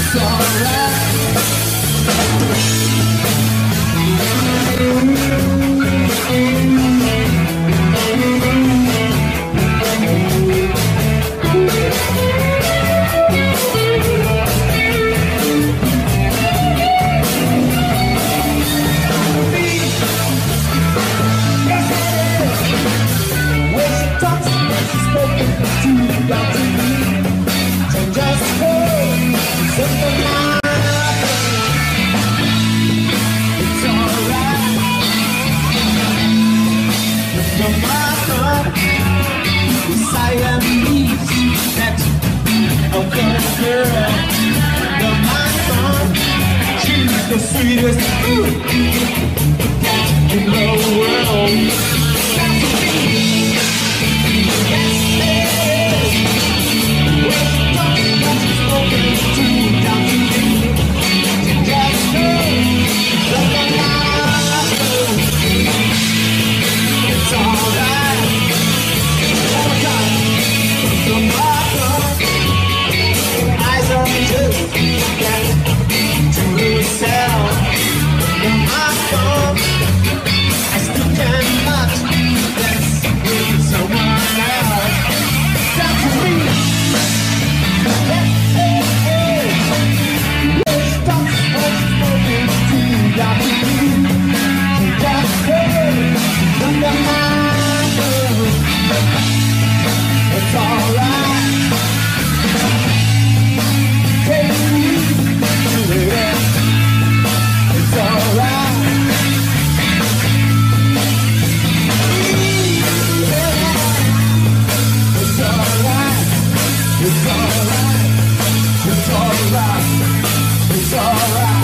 The sweetest food in the world. It's alright. Eyes on you. I still cannot dance with someone else. That's me. Hey, hey, hey. Stop smoking too loud. Just hey, under my roof. It's alright. Take me to it. It's alright. It's alright. It's alright. It's alright.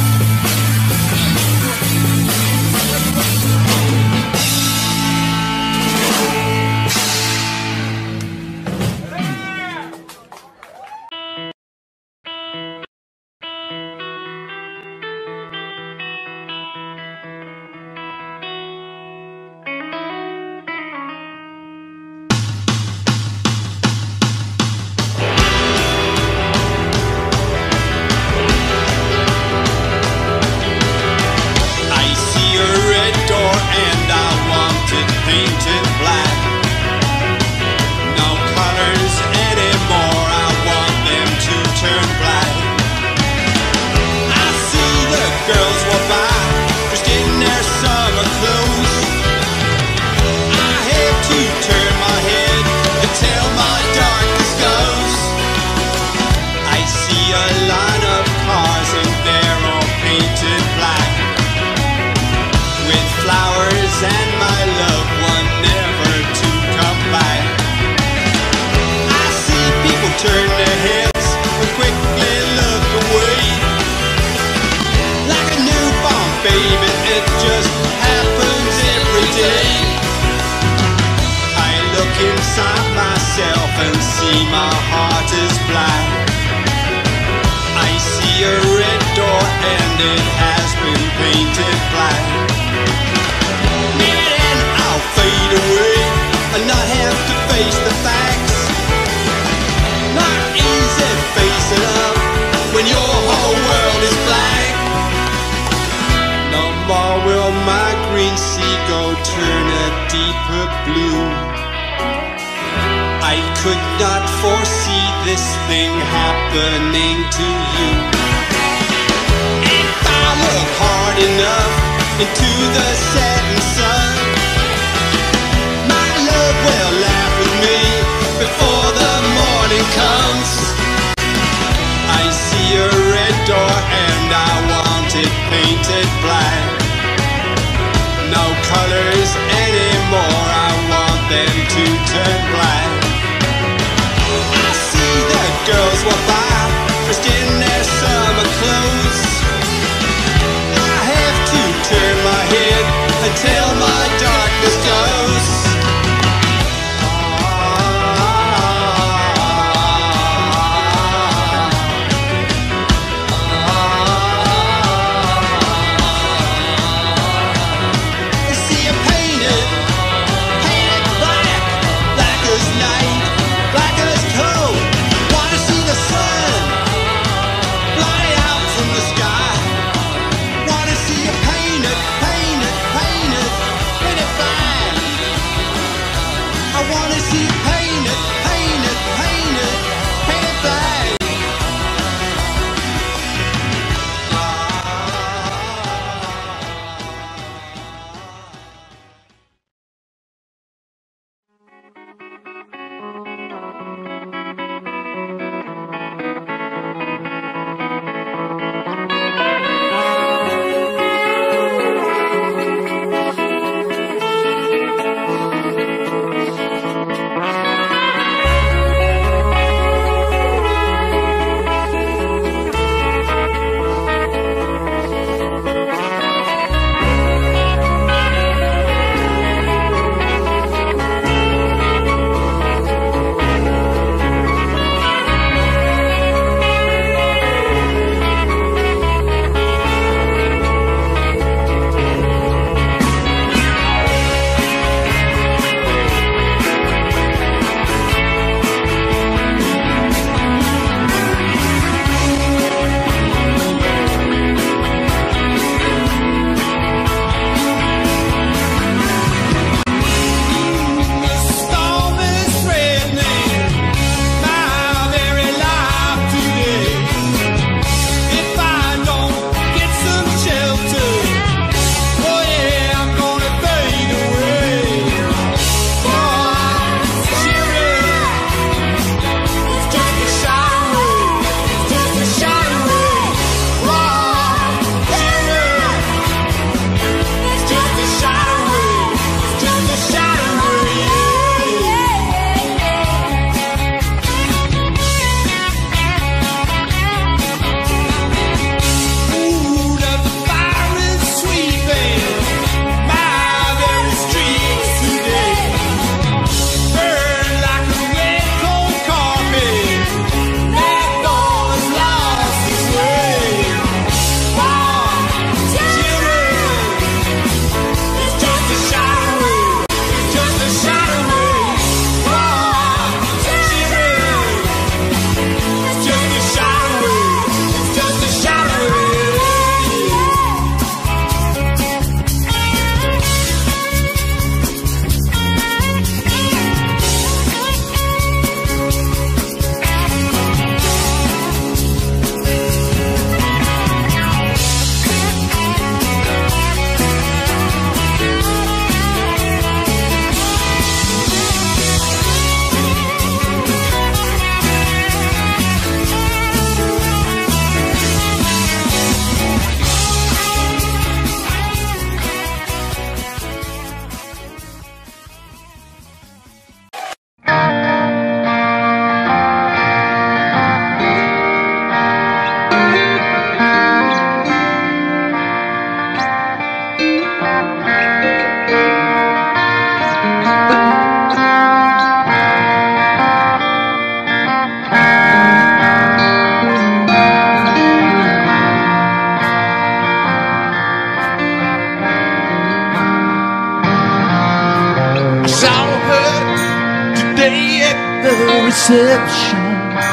saw her today at the reception.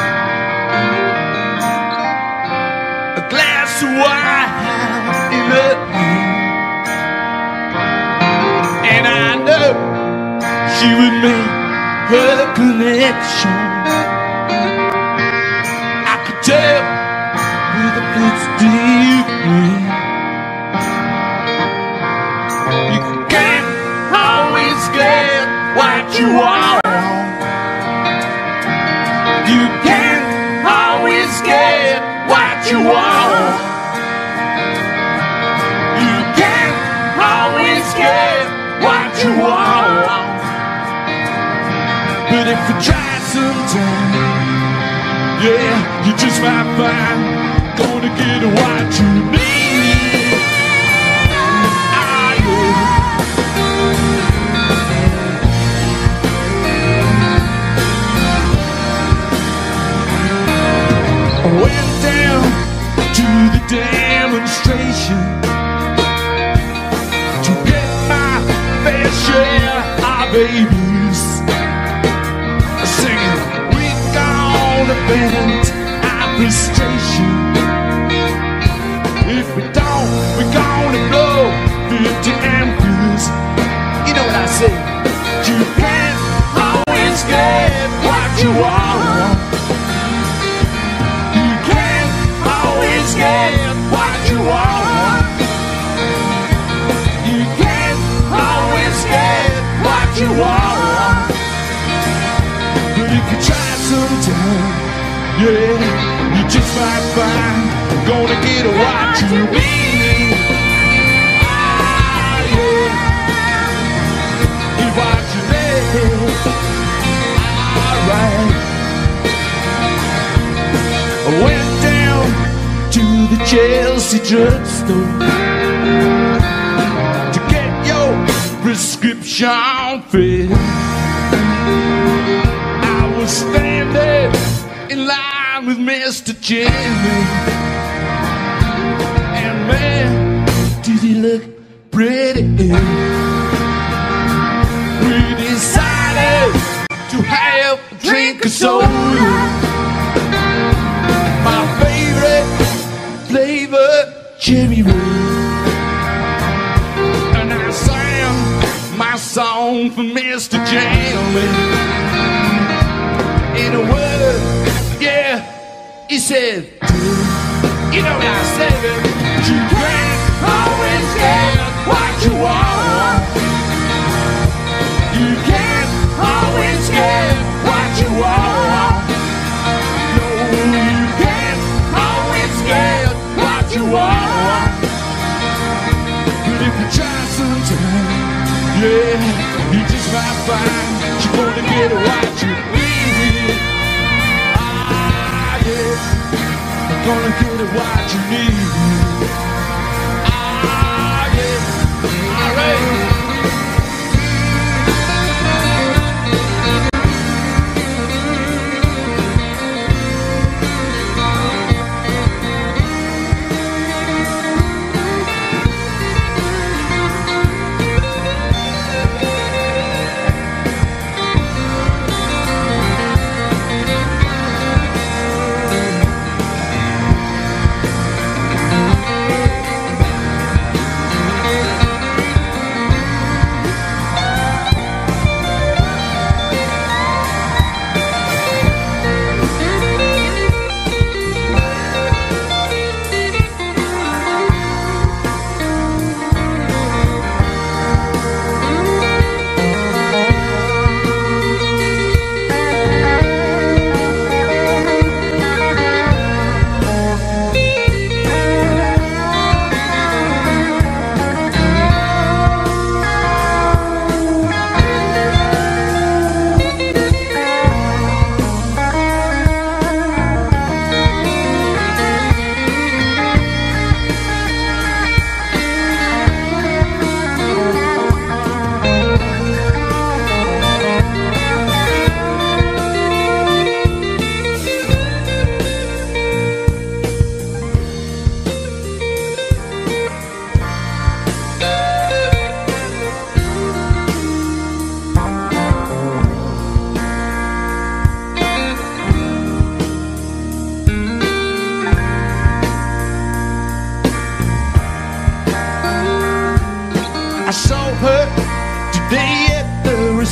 A glass of wine in her hand, and I know she would make her connection. I could tell with a good deep wind. You can't always get what you want. You can't always get what you want. You can't always get what you want. But if you try sometime, yeah, you just might find gonna get what you need. Ah, yeah. I went down to the demonstration to get my fair share of babies singing, we're gonna vent our frustration. If we don't, we're gonna blow 50 amperes. You know what I say? You can't always get what you want. You can't always get what you want. You can't always get what you want. But if you try sometime, yeah, you just might find gonna get what you need. Ah, yeah. Get what you need. Alright. I went down to the Chelsea drugstore to get your prescription filled. I was standing in line with Mr. Jimmy, and man, did he look pretty ill. We decided to have a drink of soda, my favorite flavor, cherry red, and I sang my song for Mr. Jimmy. In a word, yeah, he said, you know what I said, you can't always get what you want. You can't always get what you want. No, you can't always get what you want. But if you try sometime, yeah, you just might find you're gonna get what you need. Ah, yeah, you're gonna get what you need. Ah, yeah, alright.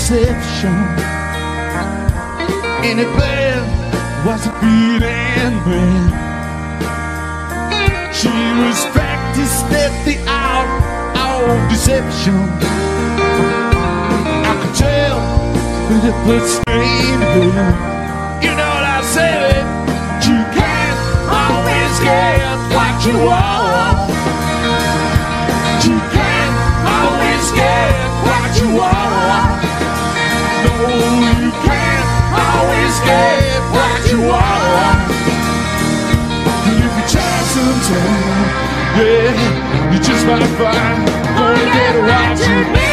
deception. And the bell was a beating man. She was practiced at the art of deception. I could tell with the bloodstained hair. You know what I said? You can't always get what you want. You can't always get what you want. No, you can't always get what you want. If you try sometime, yeah, you just might find gonna get what you need.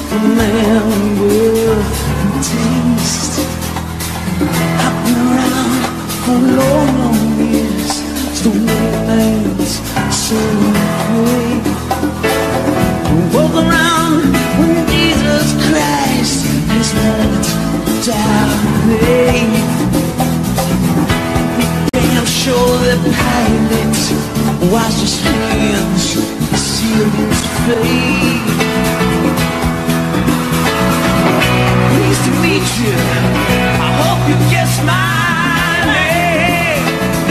a man with taste. I've been around for long, long years. So many lands, so great. Walk around when Jesus Christ has not died. I'm sure that Pilate washed his hands, sealed his fate. Pleased to meet you. I hope you guess my name.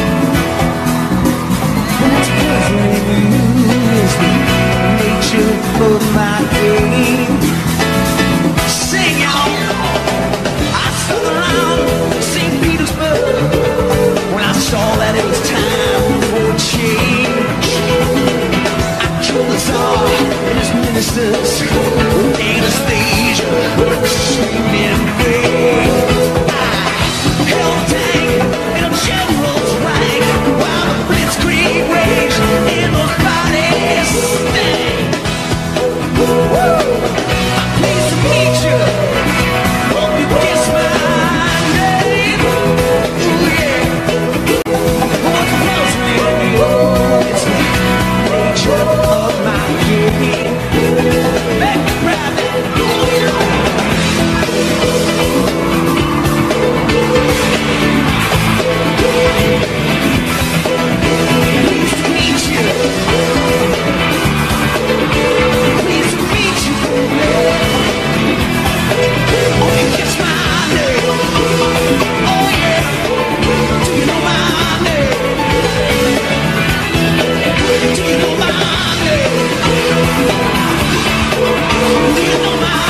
What's puzzling you is the nature of my game. Sing, y'all. I stood around St. Petersburg when I saw that it was time for a change. I killed the Tsar and his ministers with anesthesia, screaming pain. I held tank in a general's rank while the blitzkrieg raged in the body's stank. I'm pleased to meet you. Hope you kiss my name. Ooh, yeah. What's puzzling you is the nature of my game. Back to private. Pleased to meet you. Pleased to meet you. Oh, you kiss my name. Oh, yeah. Do you know my name? Do you know my name? Do you know my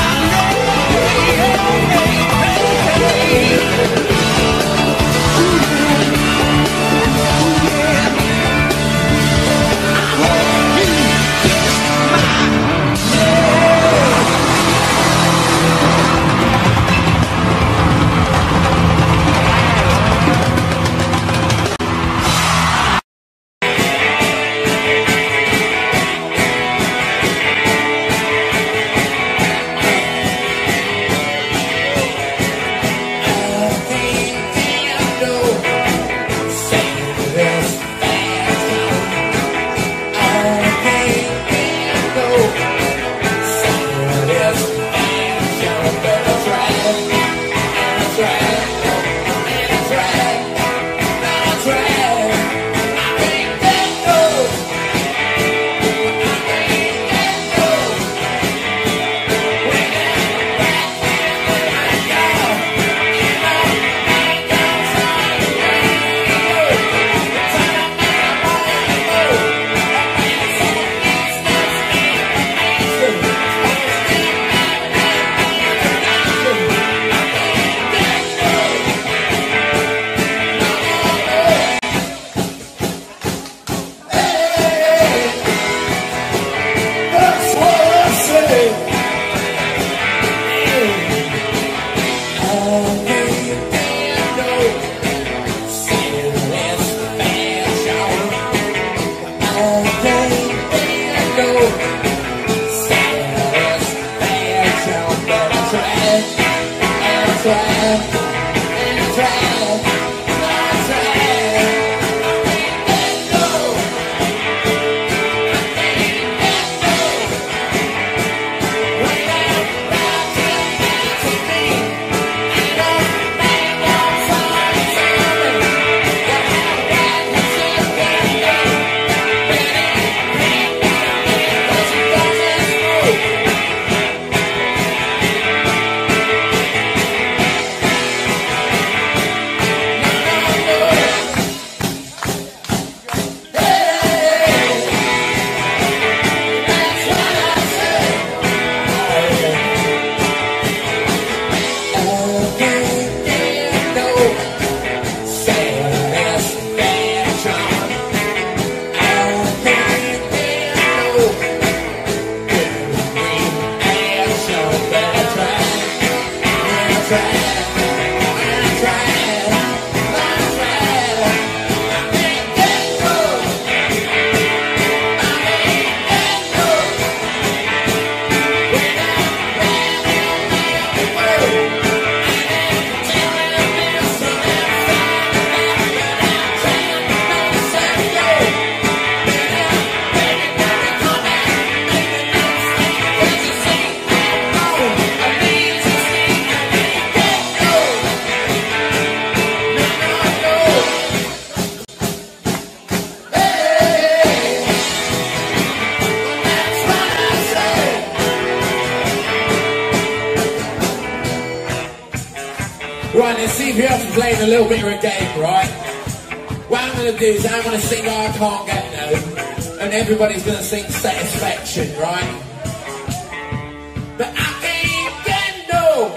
Right, let's see if you're up to playing a little bit of a game, right? What I'm going to do is I'm going to sing I Can't Get No, and everybody's going to sing Satisfaction, right? But I can't get no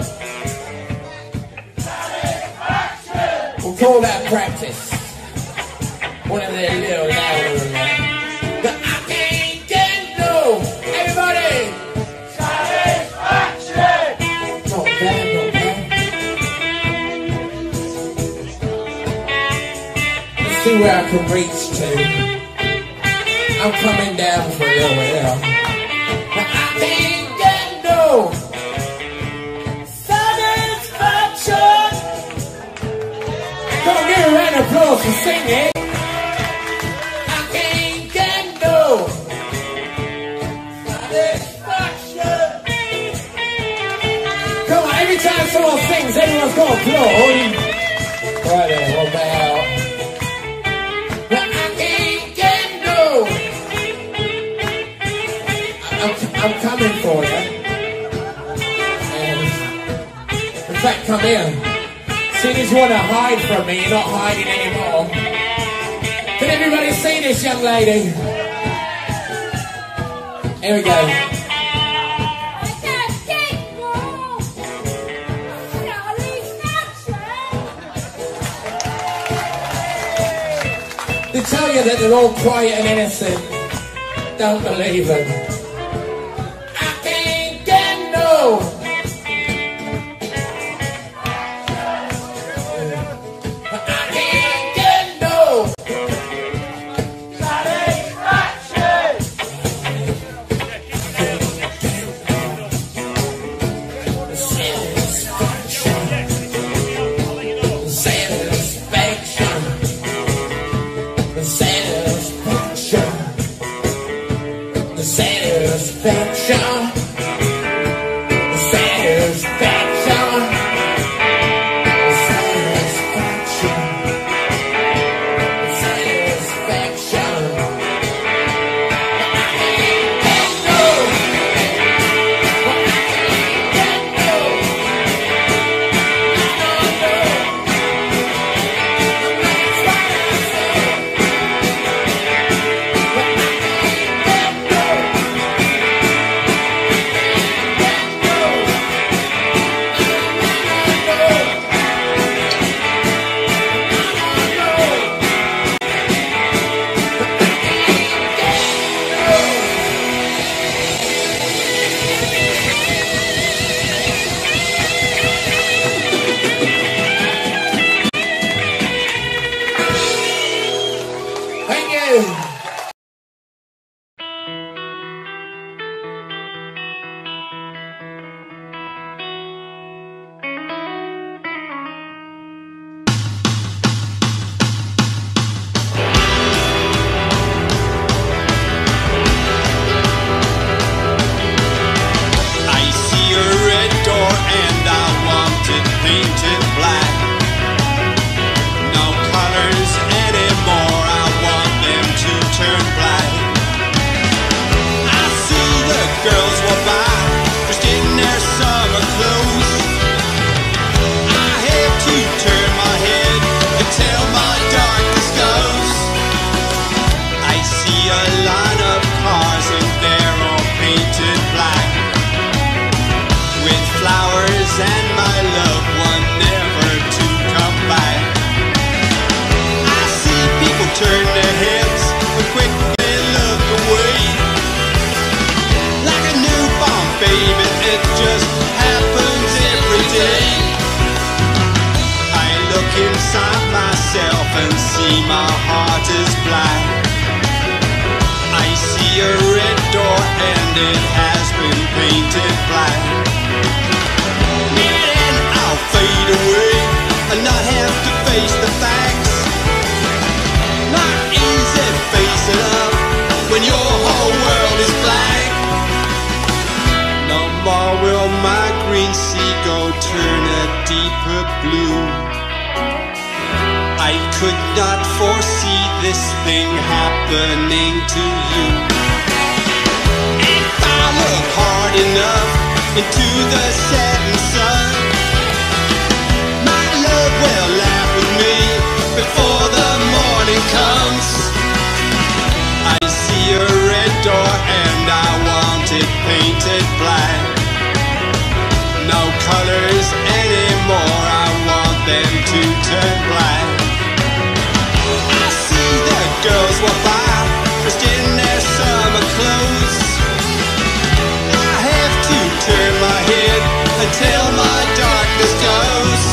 satisfaction. We'll call that practice. One of their little louder than that. But I can't get no, everybody, satisfaction. Not bad, not bad. Let's see where I can reach to. I'm coming down for a little bit now. But I can't get no satisfaction. Come on, give a round of applause for singing. I can't get no satisfaction. Come on, every time someone sings, everyone's got applause. Right there, what about? I'm coming for you. In fact, come here. Seeing as you want to hide from me, you're not hiding anymore. Can everybody see this young lady? Here we go. They tell you that they're all quiet and innocent. Don't believe them. Into the setting sun, my and I want it painted black. No colors anymore, I want them to turn black. I see the girls walk by, dressed in their summer clothes. I have to turn my head until my darkness goes.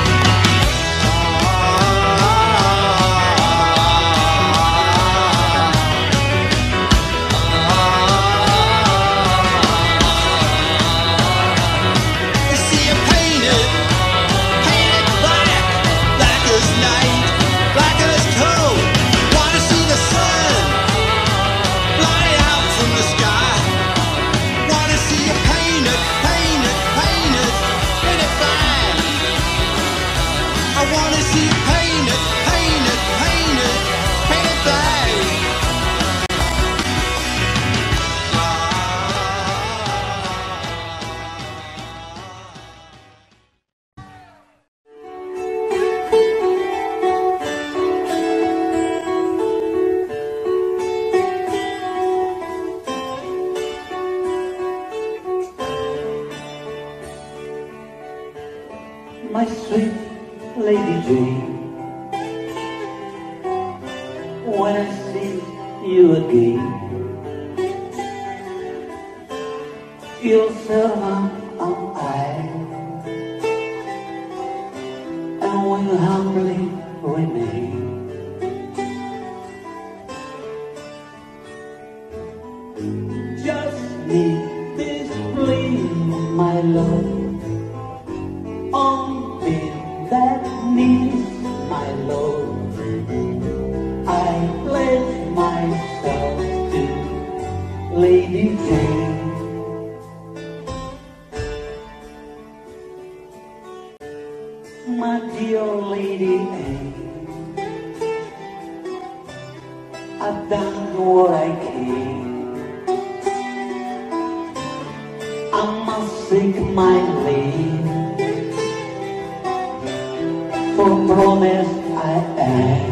My sweet Lady Jane, when I see you again, you'll serve on eye, and will humbly remain. Just need this plea, my love. That needs my love. I pledge myself to Lady Jane. My dear Lady Anne, I've done what I can. I must seek my leave. For promise I am.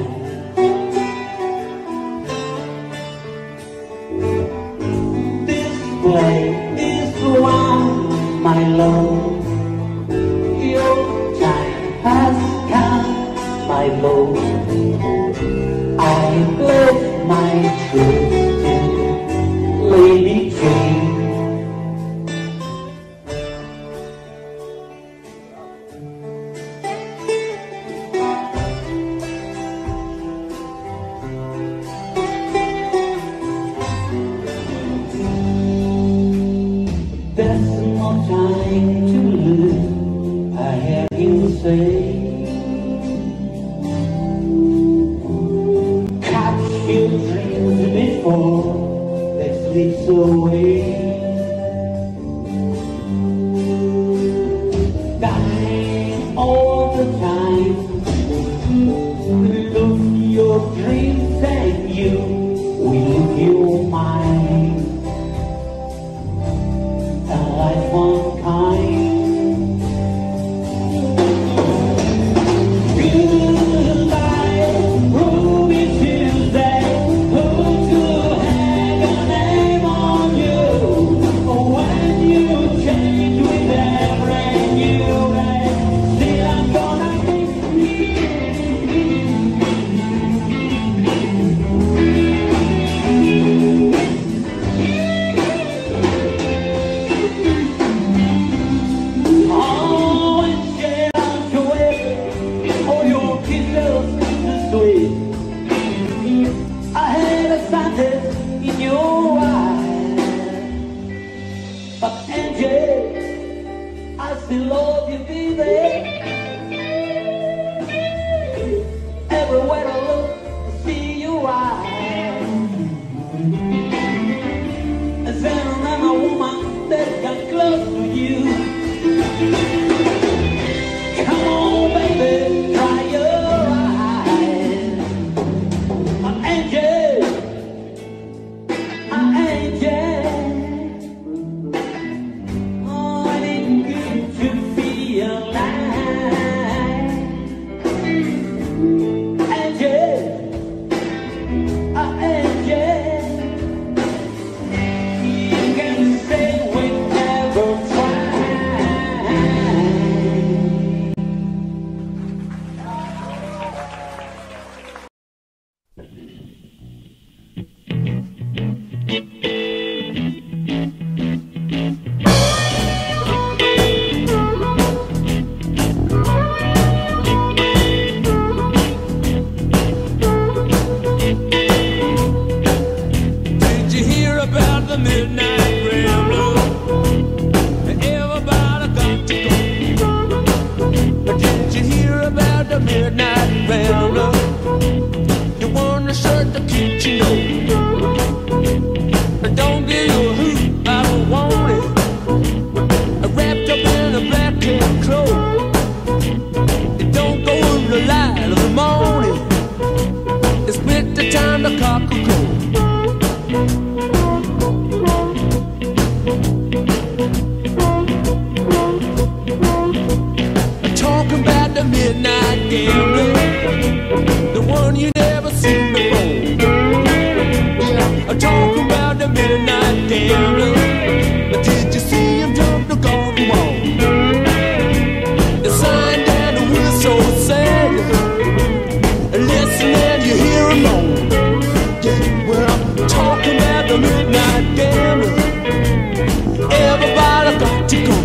This play is wrong, my love. Your time has come, my love. I pledge my truth to Lady Jane. There's no time to lose, I hear you say. Catch your dreams before they slip away. Dying all the time, lose your dreams and you will lose your mind. Life one kind. Goodbye, Ruby Tuesday. Who to hang a name on you? When you change with every new day, still I'm gonna in your eyes, but Angie, I still love you, baby. Everywhere I look, I see your eyes. There's another woman that got close to you. Come on, baby, dry your eyes. Angie, oh, it ain't good to be alive. midnight rambler, the one that shirt that keeps you know. Don't give you a hoot, I don't want it. Wrapped up in a black cat cloak. It don't go in the light of the morning. It's with the time the cock will crow. Talking about the midnight gambler, the one you never seen before. Yeah, I'm talking about the midnight gambler. Did you see him jump the garden wall? The sign down the whistle sad. Listen and you hear him moan. Yeah, well, I'm talking about the midnight gambler. Everybody got to go.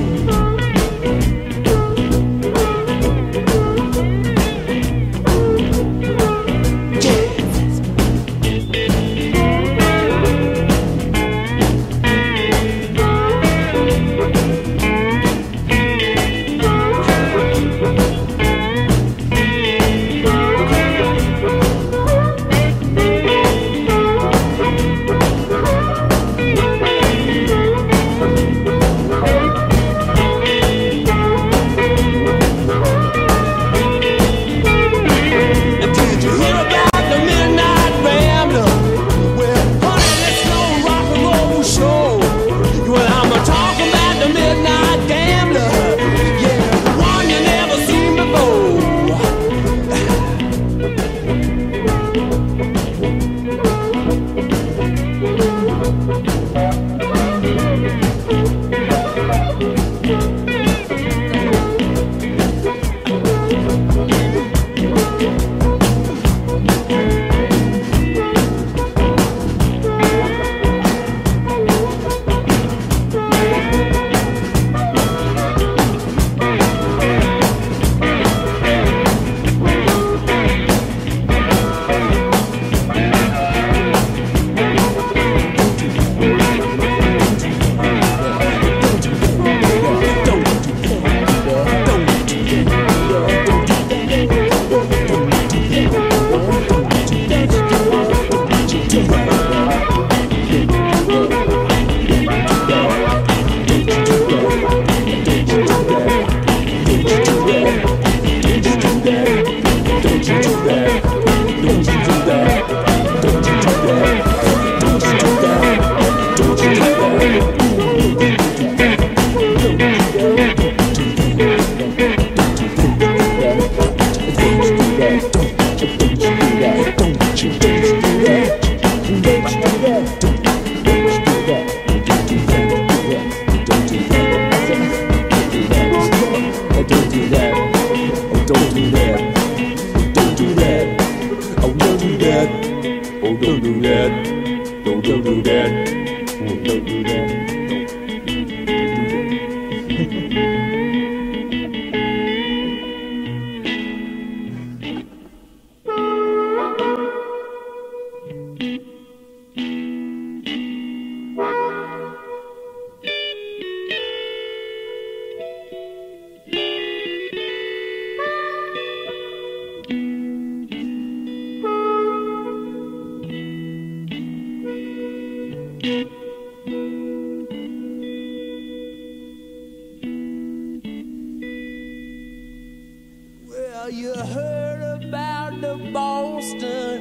You heard about the Boston?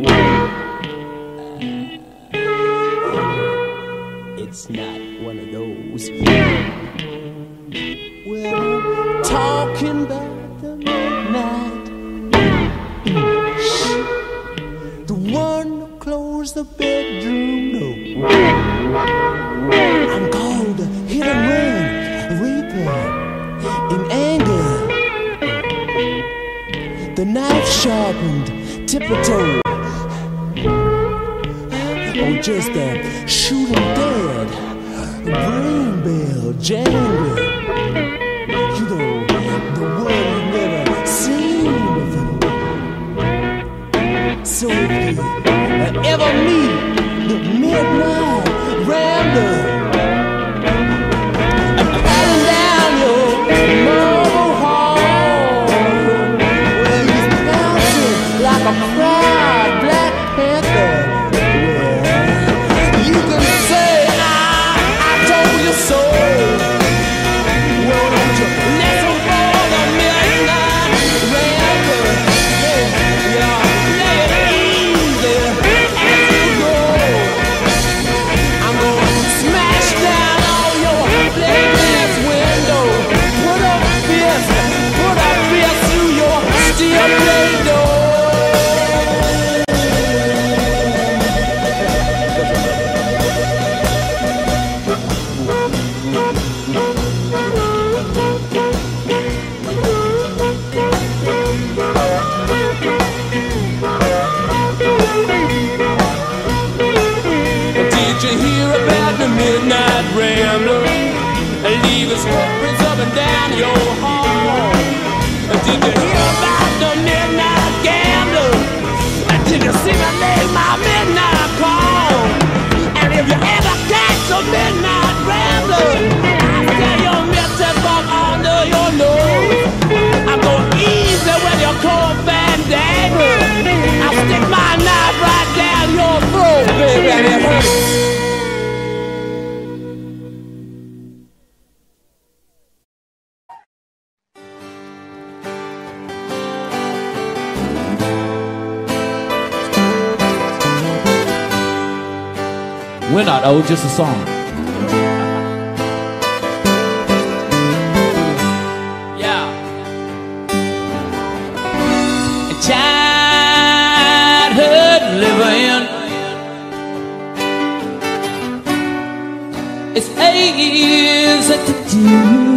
It's not one of those. Well, I'm talking about the midnight, the one that closed the bedroom door. I'm called the hit and run reaper in anger. The knife sharpened, tip-a-toe. Oh, just a shooting dead, brain bell jangle. You know, the one you've never seen before. So if you ever meet the midnight rambler, patting down your marble hall, well, he's down your hall. Did you hear about the midnight gambler? Did you see me make my midnight call? And if you ever catch a midnight rambler, I tell your midnight bump under your nose. I'm going easy with your cold bandana. I'll stick my knife right down your throat, baby, and it hurts. We're not old, just a song. Yeah. Childhood living is easy to do.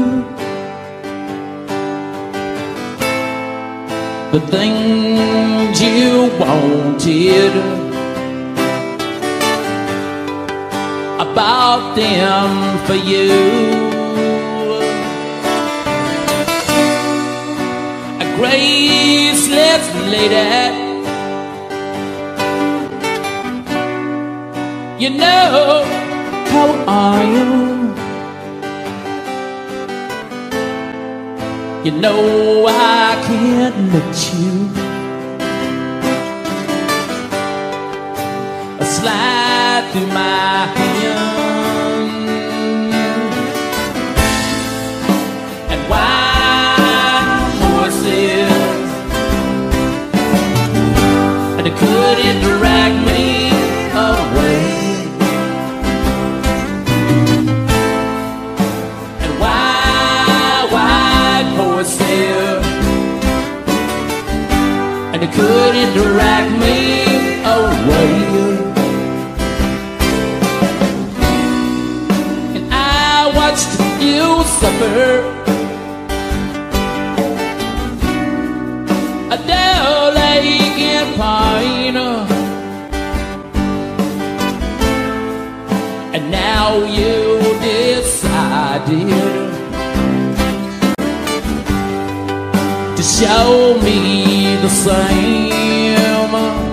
The things you wanted about them for you. A graceless lady, you know, how are you? You know I can't let you slide through my hand. And wild horses, and they couldn't drag me away. And wild horses, and they couldn't drag me away. You suffer a dull ache and pain, and now you decided to show me the same.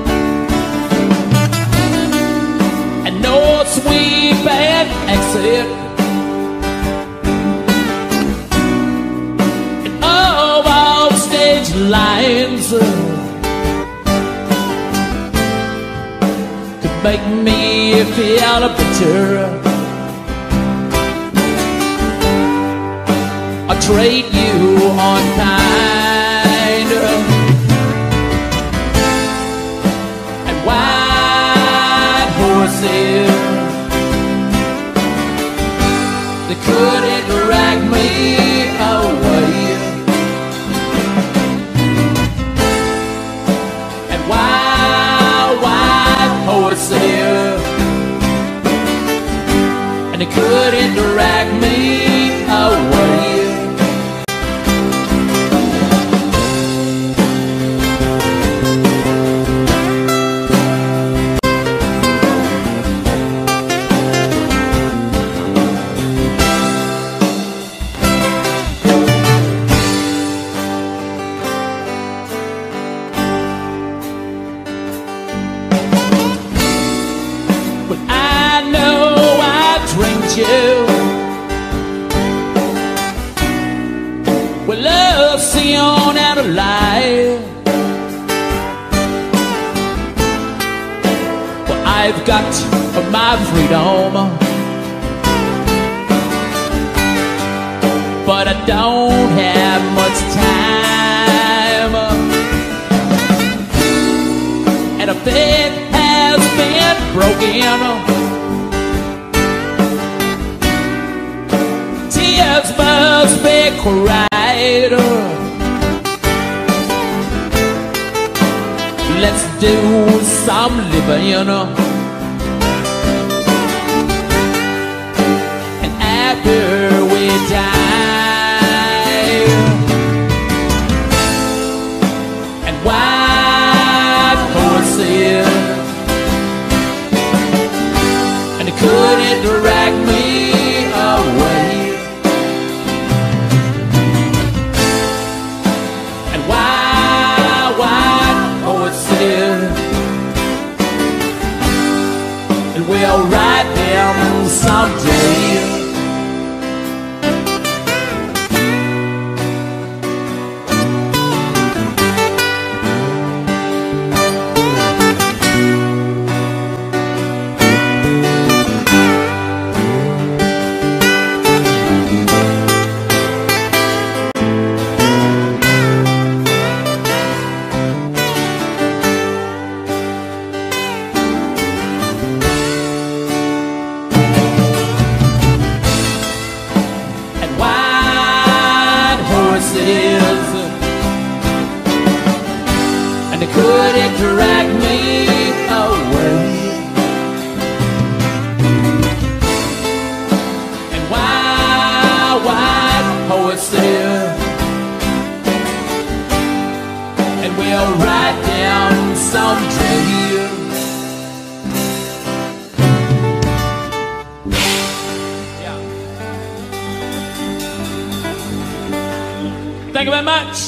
And no sweet bad exit lines could make me feel a picture. I'll trade you on kind and white horses. They couldn't drag me away. And they couldn't drag me away. Well, love, see on out of life. Well, I've got my freedom, but I don't have much time, and a bed has been broken. Tears must be cried. Let's do some living, and after we die, and white horses, and they couldn't drag me away. someday. And they couldn't drag me away. And white horses, and we'll ride down someday. Yeah. Thank you very much.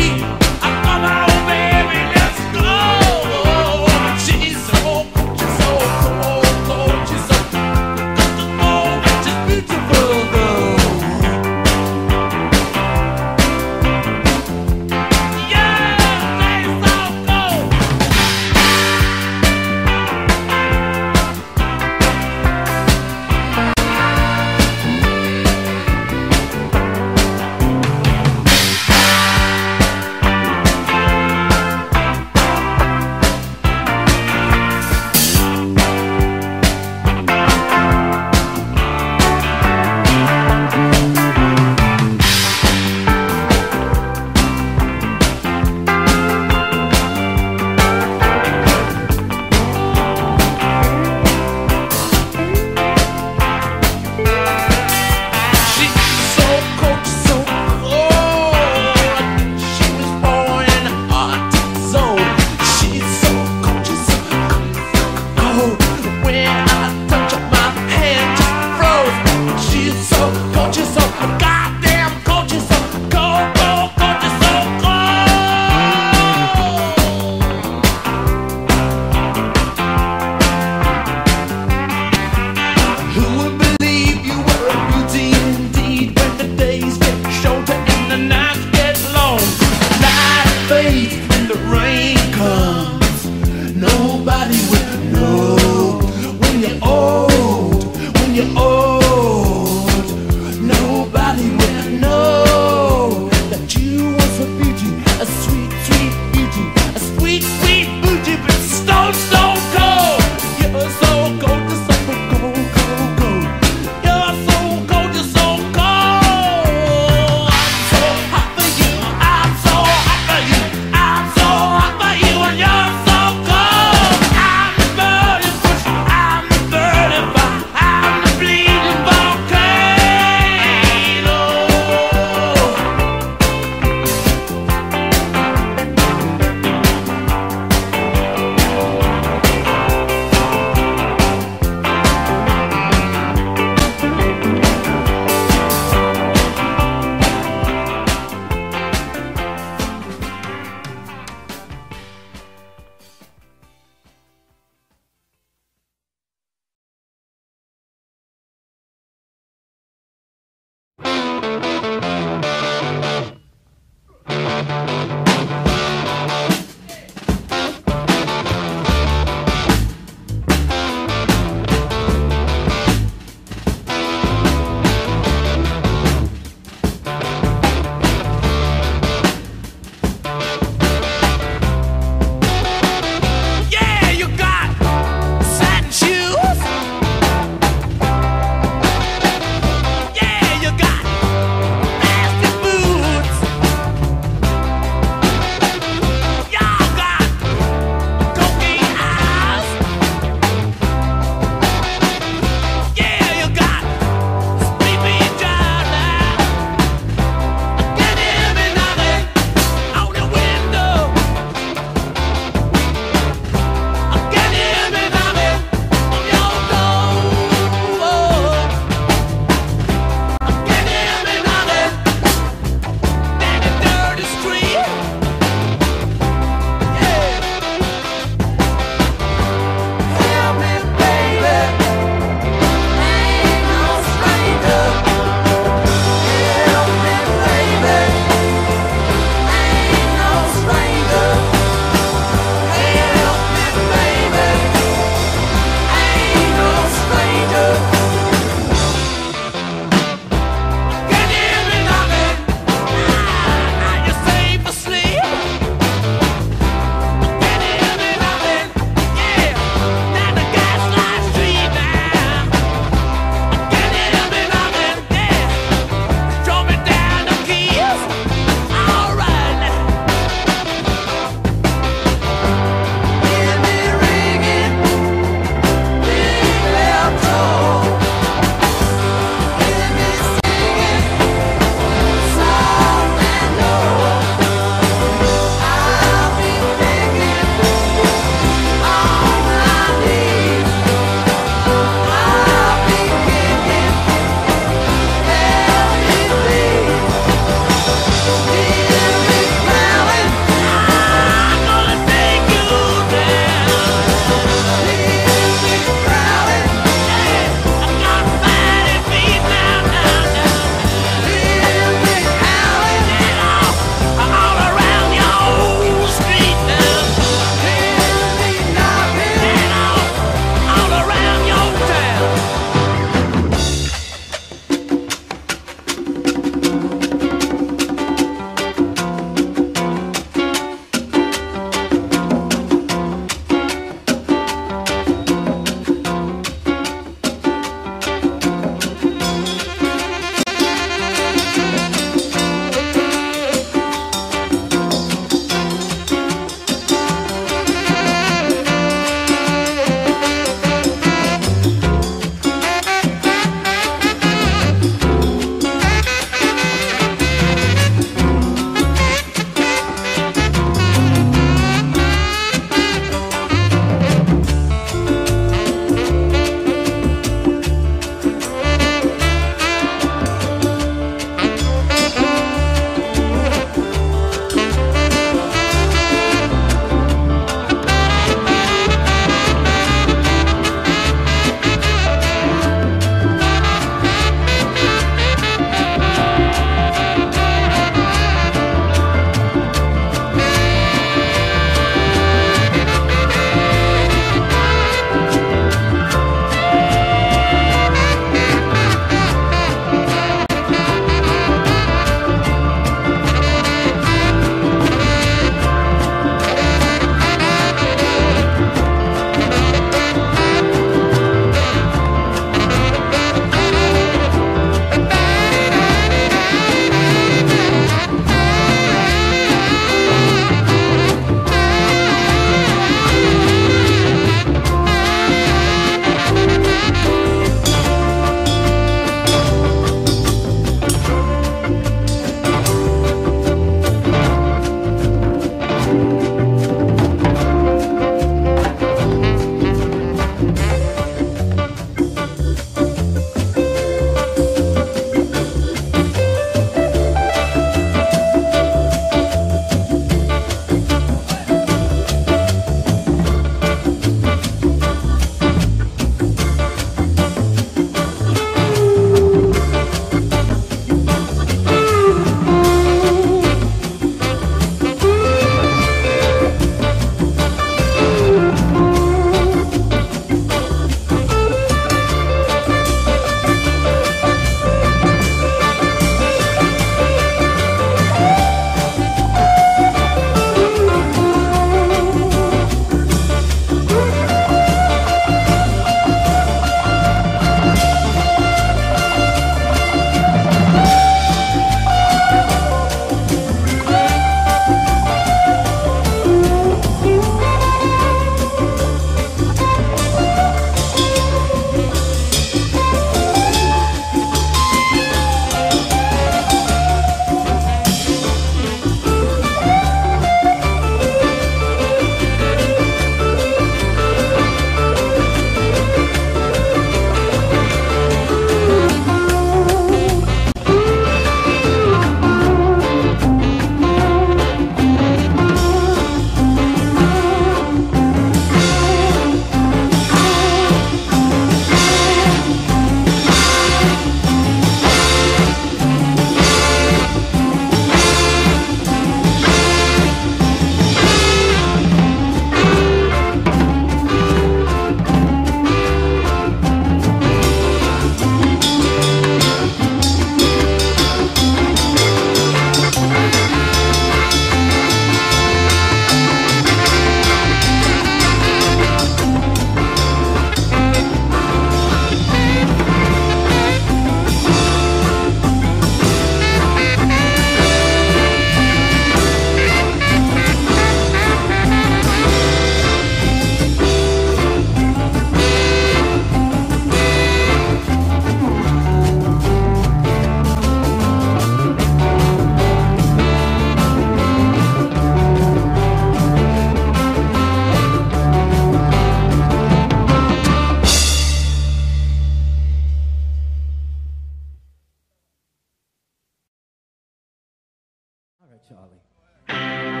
Charlie.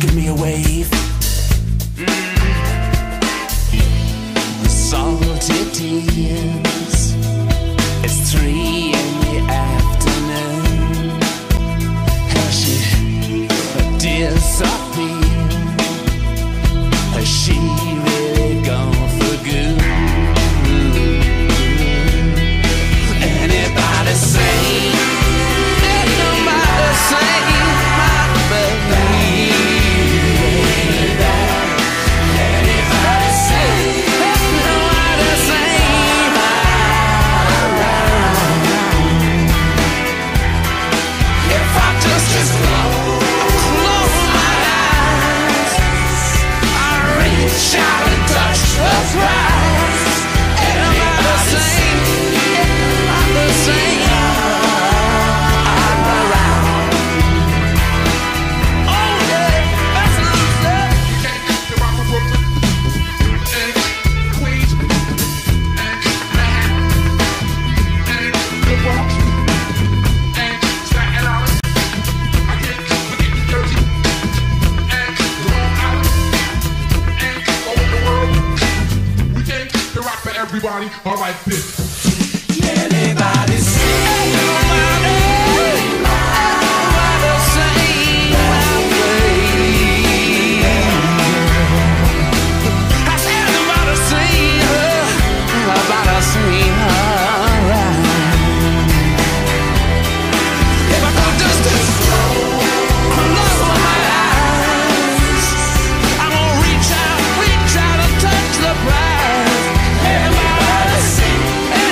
give me a wave. Salty tears. It's 3 in the afternoon. Has she disappeared? Has she really gone for good? Anybody say? Nobody say my baby. Anybody say? Nobody say if I just close my eyes, I reach out and touch the prize. Anybody say? Anybody say? I'm around. Oh yeah, that's what I'm saying. The rock of Brooklyn, and Queens, and Manhattan, and the Bronx, and Staten Island. I get New Jersey, and Long Island, and all over the world. We came to rock for everybody. All like this. Anybody say? Nobody say my baby. I said nobody say her. Nobody say her right. If I could just close my eyes, I'm gonna reach out and touch the prize. Everybody say.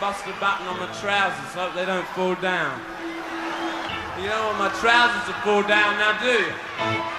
bust a button on my trousers so they don't fall down. You don't want my trousers to fall down now, do you?